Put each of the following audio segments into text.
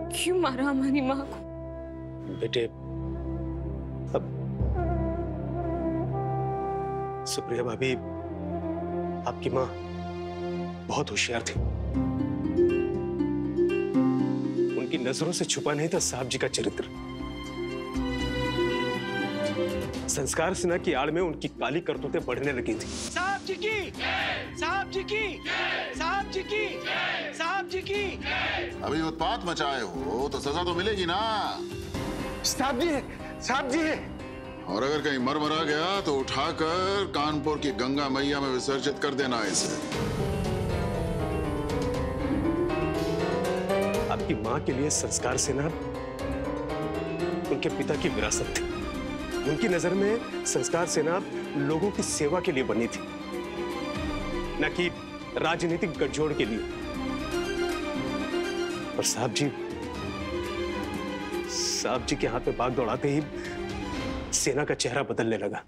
क्यों मारा हमारी माँ को? बेटे, अब सुप्रिया भाभी, आपकी माँ बहुत होशियार थी। उनकी नजरों से छुपा नहीं था साहब जी का चरित्र। संस्कार सिन्हा की आड़ में उनकी काली करतूतें बढ़ने लगी थी। साहब जी की, साहब जी की, साहब जी की, साहब जी की। अभी उत्पात मचाए हो तो सजा तो मिलेगी ना। साहब जी, साहब जी। और अगर कहीं मर मरा गया तो उठाकर कानपुर की गंगा मैया में विसर्जित कर देना इसे। आपकी माँ के लिए संस्कार सिन्हा उनके पिता की विरासत थी। उनकी नजर में संस्कार सेना लोगों की सेवा के लिए बनी थी, न कि राजनीतिक गठजोड़ के लिए। और साहब जी के हाथ में बाग दौड़ाते ही सेना का चेहरा बदलने लगा।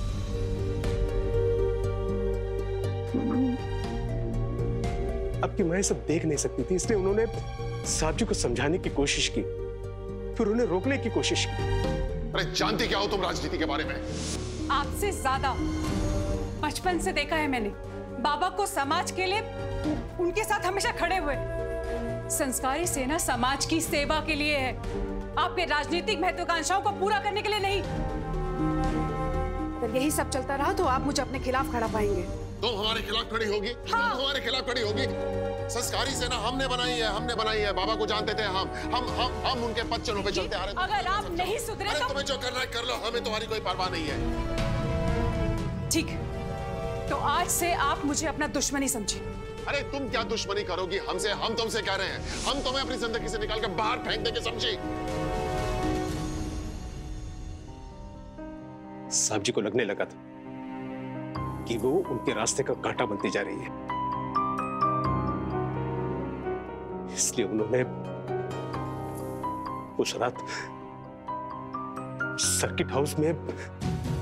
आपकी मां सब देख नहीं सकती थी, इसलिए उन्होंने साहब जी को समझाने की कोशिश की, फिर उन्हें रोकने की कोशिश की। अरे जानती क्या हो तुम राजनीति के बारे में? आपसे ज्यादा। बचपन से देखा है मैंने बाबा को समाज के लिए उनके साथ हमेशा खड़े हुए। संस्कारी सेना समाज की सेवा के लिए है, आपके राजनीतिक महत्वाकांक्षाओं को पूरा करने के लिए नहीं। अगर यही सब चलता रहा तो आप मुझे अपने खिलाफ खड़ा पाएंगे। तुम हमारे खिलाफ खड़ी होगी? हाँ। तुम हमारे खिलाफ खड़ी होगी? संस्कारी सेना हमने बनाई है, बाबा को जानते थे हम उनके पद चिन्हों पे चलते आ रहे हैं। अगर आप नहीं सुधरे तो तुम्हें जो करना है कर लो, हमें तुम्हारी कोई परवाह नहीं है। ठीक, तो आज से आप मुझे अपना दुश्मन ही समझिए। अरे तुम क्या दुश्मनी करोगी हमसे? हम तुमसे कह रहे हैं, हम तुम्हें अपनी जिंदगी से निकाल कर बाहर फेंक देंगे, समझी? साहब जी को लगने लगा था कि वो उनके रास्ते का कांटा बनती जा रही है, इसलिए उन्होंने उस रात सर्किट हाउस में